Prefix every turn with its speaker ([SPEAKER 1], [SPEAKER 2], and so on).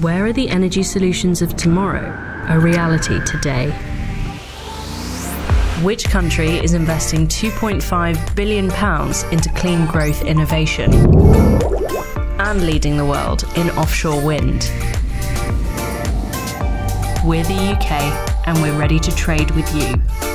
[SPEAKER 1] Where are the energy solutions of tomorrow a reality today? Which country is investing £2.5 billion into clean growth innovation and leading the world in offshore wind? We're the UK, and we're ready to trade with you.